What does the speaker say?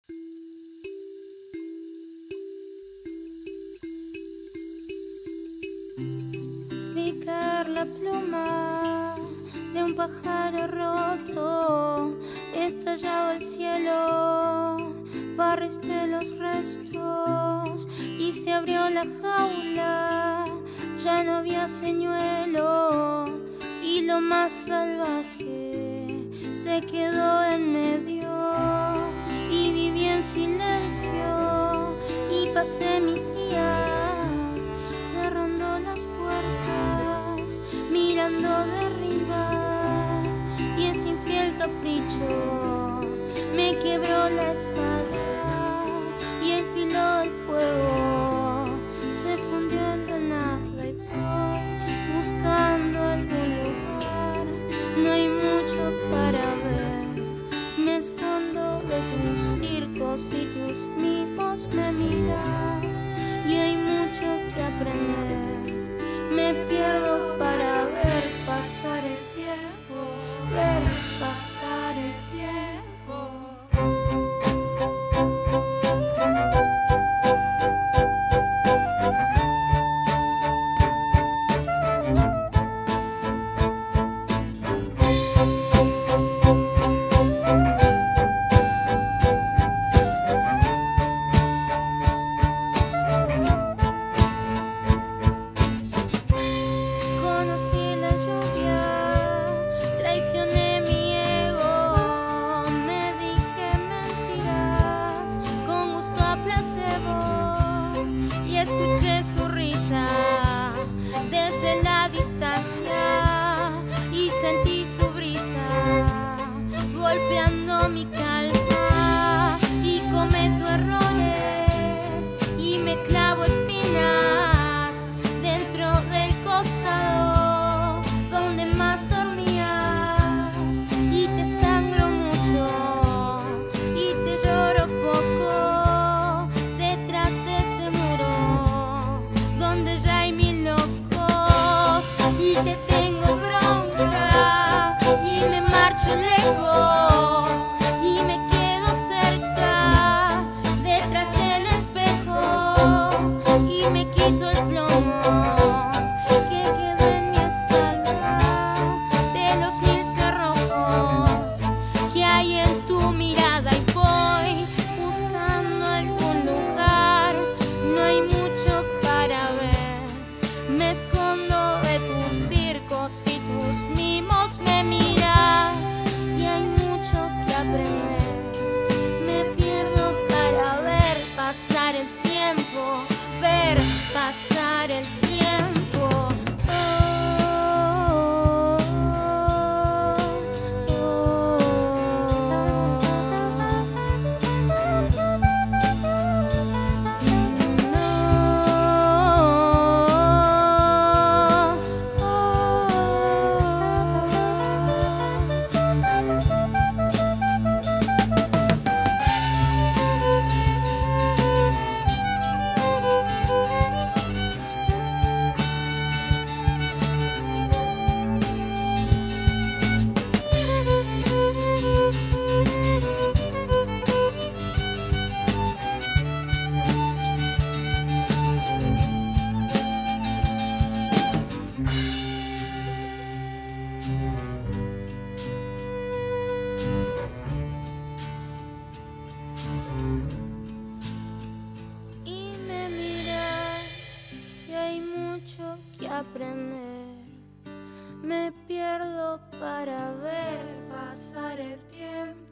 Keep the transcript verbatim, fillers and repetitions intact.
Vi caer la pluma de un pájaro roto, estallaba el cielo, barriste los restos y se abrió la jaula, ya no había señuelo y lo más salvaje se quedó en medio y viví en silencio y pasé mis días cerrando las puertas, mirando de arriba, y ese infiel capricho me quebró la espada y enfiló el fuego, se fundió en la nada y voy buscando algún lugar. No hay mucho para ver, me escondo de tus circos y tus mimos me miras, y hay mucho que aprender. Me pierdo para ver pasar el tiempo, ver pasar el tiempo. Y escuché su risa desde la distancia y sentí su brisa golpeando mi calma, y cometo errores y me clavo espinas dentro del costado donde más dormías, y te sangro mucho y te lloro poco donde ya hay mil locos, y te tengo bronca y me marcho lejos y me quedo cerca detrás del espejo y me quito el plomo que quedó en mi espalda de los mil cerrojos que hay en tu mirada, y voy buscando algún lugar. No hay mucho para ver, me escondo de tus circos y tus mimos me miras, y hay mucho que aprender. Me pierdo para ver pasar el tiempo, ver pasar el tiempo. Aprender, me pierdo para ver pasar el tiempo.